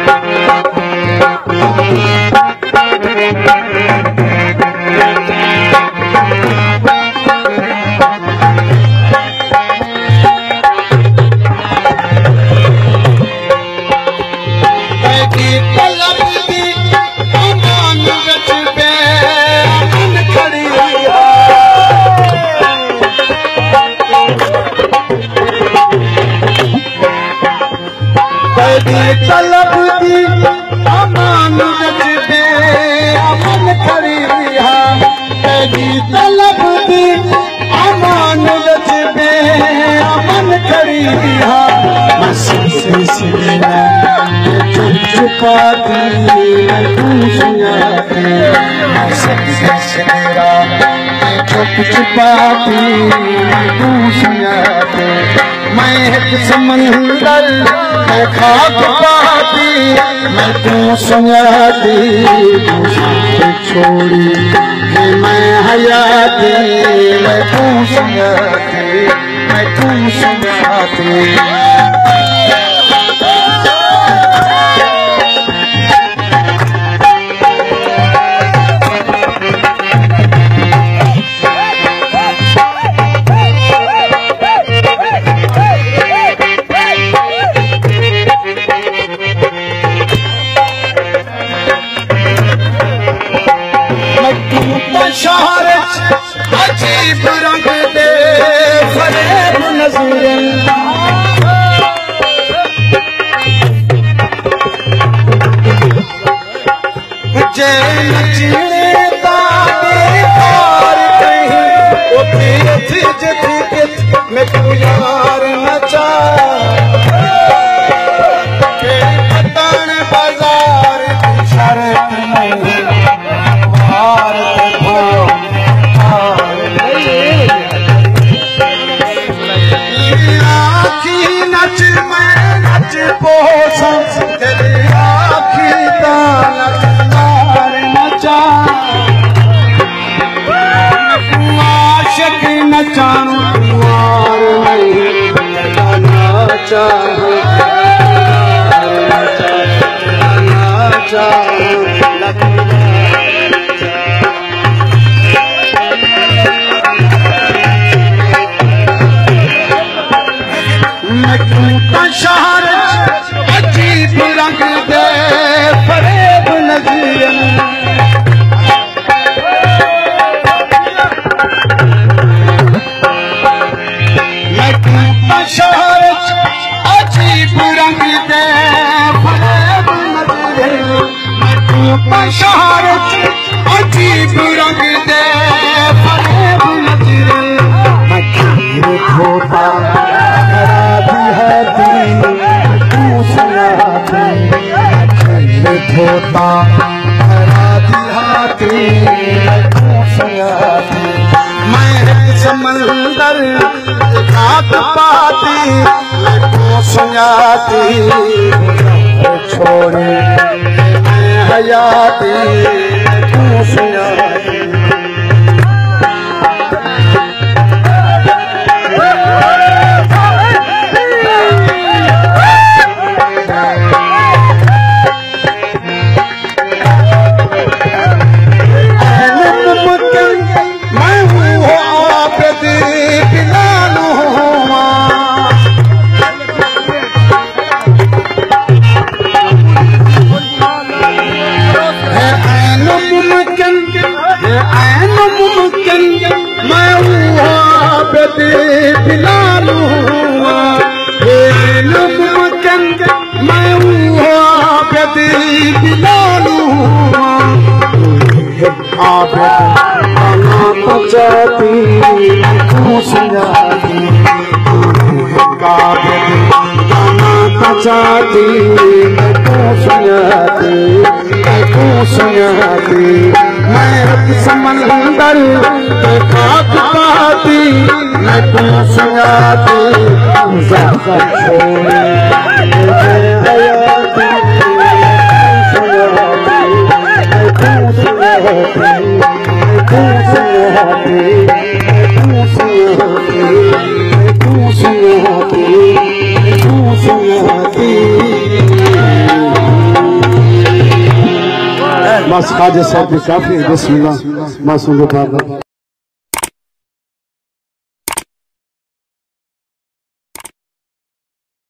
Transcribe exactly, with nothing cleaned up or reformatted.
तलब दी अमान रचबे अमन खड़ी हा तेरी तलब दी अमान रचबे अमन खड़ी हा मस्से सिला चुप चुपाती तू सुनाती मस्से सिला चुप चुपाती तू सुनाती मैं एक समंदर मैं खाक पाती मैं तू सुनाती तू छोड़ी कि मैं हयाती मैं तू सुनाती मैं तू सुनाती शहर अजीब रंग दे फरेब नजर जे नचने ताने पार कहीं उठी थी जथी के मैं तू यार नचा के पतन बाजार की शर्त नहीं नच मैं नच पोसा तेरी आखी दानत नार नचा आशिक नचा कुंवार नहीं नचा नचा शहर अजीब रंग दे फरेब नजर शहर अजीब रंग दे फरेब नजर शहर अजीब रंग दे फरेब नजर मैं खोता होता हाथी मैं समंदर खाक पाती मैं तो सुनाती छोड़ी मैं हयाती तू सुनाती जाती तू सुनाती गाना बजाती तू सुनाती तू सुनाती मैं समंदर खाक पाती मैं तू सुनाती छोड़े हयाती तू सुनाती तू सुनाती तू सुनाती तू सुनाती तू सुनाती बस खाजा साहब की काफी बिस्मिल्लाह मासूम